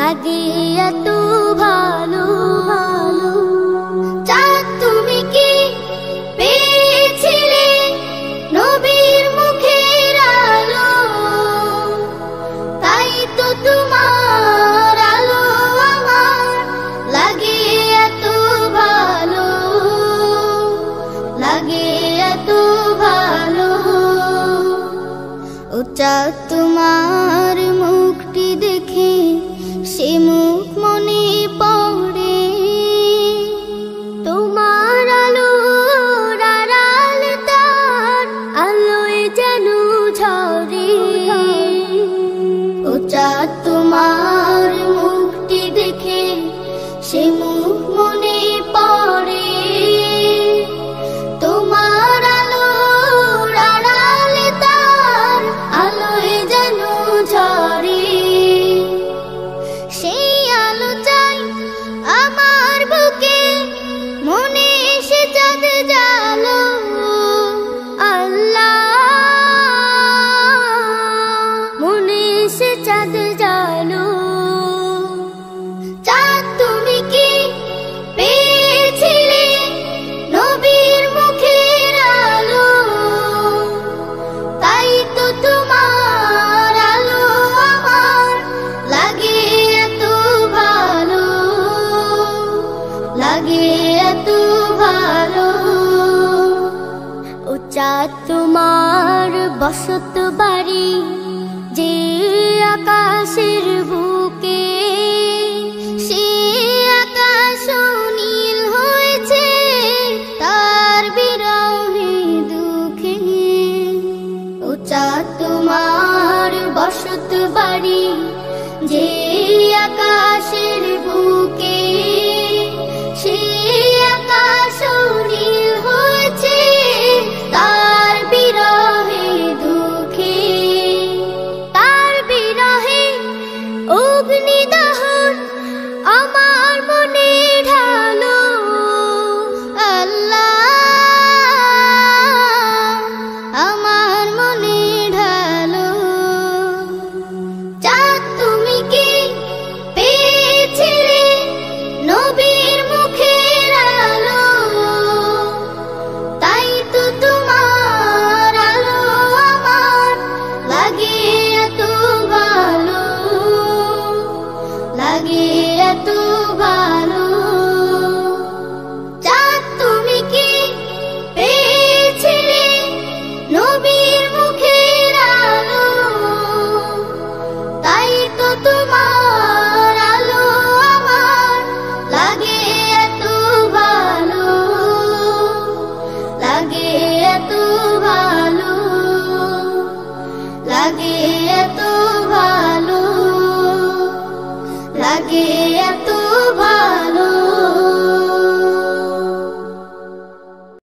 লাগে এত ভালো। চাঁদ তুমি কি পেয়েছিলে নবীর মুখের আলো, তাই তো তোমার আলো আমার লাগে এত ভালো, লাগে এত ভালো। ও চাঁদ তোমার মুখটি দেখে সে মুখ মনে পড়ে, তোমার আলোর আড়াল তার আলোয় যেন ঝরে। ও চাঁদ তোমার মুখটি দেখে সে মুখ মনে পড়ে, তোমার আলোর আড়াল তার আলোয় যেন ঝরে। সেই আলো চাই আমার বুকে, মনে সে চাঁদ জালো। আল্লাহ মনে সে চাঁদ জালো। চাঁদ তুমি কি পেয়েছিলে নবীর মুখের আলো, তাই তো তোমার আলো আমার লাগে এত ভালো, লাগে এত ভালো। ও চাঁদ তোমার বসত বাড়ি যে আকাশের বুকে, সে আকাশ নীল হয়েছে তার বিরহে দুঃখে। ও চাঁদ তোমার বসত বাড়ি যে আকাশের বুকে, সে আকাশ নীল হয়েছে তার বিরহে দুঃখে। তার বিরহে অগ্নিদহন আমার মনে ঢালো। আল্লাহ আমার মনে ঢালো। চাঁদ তুমি কি পেয়েছিলে নবীর মুখের আলো, তাই তো তোমার আলো আমার লাগে এত ভালো, লাগে এত ভালো। চাঁদ তুমি কি পেয়েছিলে নবীর মুখের আলো, তাই তো তোমার আলো আমার লাগে এত ভালো, লাগে এত ভালো, লাগে এত ভালো, লাগে